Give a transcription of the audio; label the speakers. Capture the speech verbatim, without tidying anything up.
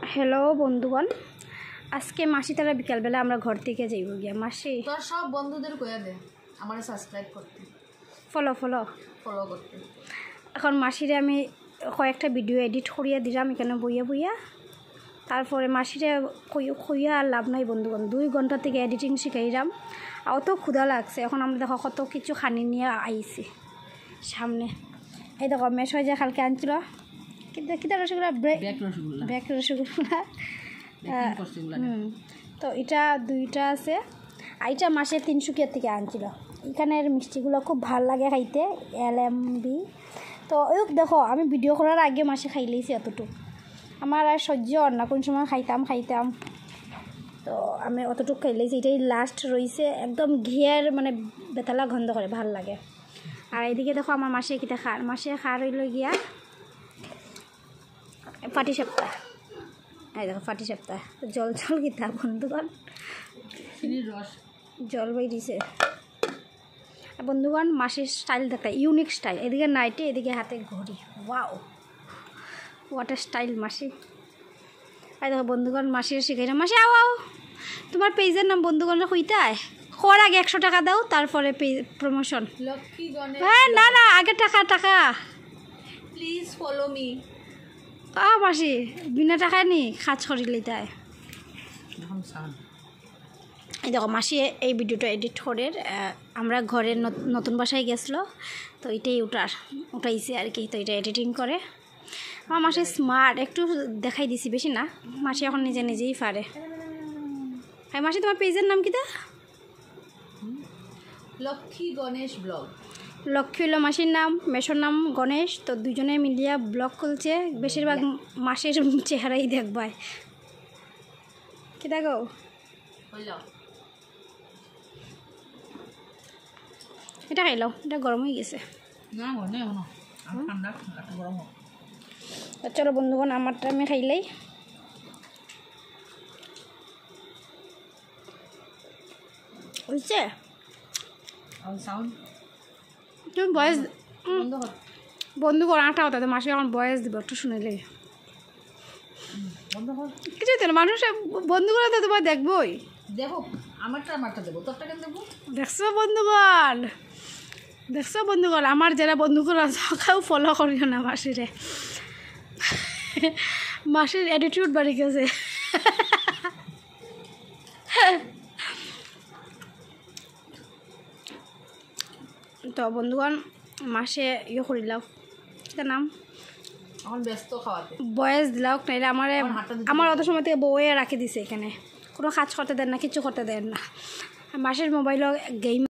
Speaker 1: Hello বন্ধুগণ, আজকে মাসি তারা বিকালবেলা আমরা ঘর থেকে যাইব গিয়া। মাসি
Speaker 2: তোর সব বন্ধুদের কইয়া দে আমার সাবস্ক্রাইব করতে,
Speaker 1: ফলো ফলো
Speaker 2: ফলো করতে।
Speaker 1: এখন মাসিরে আমি কয়েকটা ভিডিও এডিট করিয়া দিলাম এখানে বইয়া বইয়া। তারপরে মাসিরে কইয়া আর লাভ নাই বন্ধুগণ, দুই ঘন্টা থেকে এডিটিং শিখাইলাম। অত ক্ষুধা লাগছে। এখন আমরা দেখো কত কিছু খানি নিয়ে আইছি সামনে। এই দেখো মেশ হয়ে যায় কালকে আনছিল কিন্তু কিতা রসগোল্লা, ব্রেক রসগোল্লা ব্রেক রসগোল্লা হুম। তো এটা দুইটা আছে, আর এটা মাসে তিনশুকিয়া থেকে আনছিল। এখানের মিষ্টিগুলো খুব ভাল লাগে খাইতে, এল এম বি। তো ওই দেখো আমি ভিডিও করার আগে মাসে খাই লইছি এতটুকু। আমার আর সহ্য আর না, কোন সময় খাইতাম খাইতাম তো আমি অতটুকু খাই লইছি। এটাই লাস্ট রয়েছে, একদম ঘিয়ের মানে বেতালা গন্ধ করে, ভাল লাগে। আর এদিকে দেখো আমার মাসে কিটা খার, মাসে খার হইল গিয়া পাটি সাপ্তা। এই দেখো পাটি সাপ্তা জল জল কিতা বন্ধুগণ,
Speaker 2: রস
Speaker 1: জল বই দিছে বন্ধুগণ। মাসের স্টাইল দেখা ইউনিক স্টাইল, এদিকে নাইটে এদিকে হাতে ঘড়ি। ওয়াও ওয়াটার স্টাইল মাসি। এই দেখো বন্ধুগণ মাসির শিখাইলাম। মাসি আও আও, তোমার পেজের নাম বন্ধুগণরা কইতায় হওয়ার আগে একশো টাকা দাও, তারপরে প্রমোশন।
Speaker 2: লক্ষ্মী গণেশ,
Speaker 1: হ্যাঁ না না আগে টাকা টাকা
Speaker 2: প্লিজ ফলো মি।
Speaker 1: আ মাসি বিনা টাকায় নি কাজ করিলে তাই। এই দেখো মাসি এই ভিডিওটা এডিট করে আমরা ঘরের নতুন বাসায় গেছিলো, তো এটাই উঠার উঠাইছে আর কি। তো এটা এডিটিং করে আমার মাসি স্মার্ট, একটু দেখাই দিছি বেশি না। মাসি এখন নিজে নিজেই পারে। হ্যাঁ মাসি তোমার পেজের নাম কি তা?
Speaker 2: লক্ষ্মী গণেশ ব্লগ।
Speaker 1: লক্ষ্মী হলো মাসির নাম, মেশোর নাম গণেশ। তো দুজনে মিলিয়া ব্লগ খুলছে, বেশিরভাগ মাসের চেহারাই দেখবায়। কি দেখো এটা খাইলাও, এটা গরম হয়ে গেছে। চলো বন্ধুগণ আমারটা আমি খাইলাই। বুঝছে তুমি বয়স বন্ধু কর আটা হতো মাসে এখন বয়স দিব একটু শুনেলে কিছু তো মানুষ বন্ধু করে তো তোমার দেখবোই।
Speaker 2: দেখো আমারটা আমারটা দেবো, তোরটা কেন দেবো?
Speaker 1: দেখছো বন্ধুগণ, দেখছো বন্ধুগণ, আমার যারা বন্ধুগণ সকাও ফলো করিও না মাসিরে। মাসির অ্যাটিটিউড বাড়ি গেছে। তো বন্ধুগণ মাসে ইয়ে করিলাও তার নাম
Speaker 2: এখন ব্যস্ত খাওয়াতে
Speaker 1: বয়স দিলাও নাইলে আমার আমার অত সময় থেকে বউয়ে রাখি দিছে এখানে, কোনো কাজ করতে দেন না, কিছু করতে দেন না। মাসের মোবাইলও গেম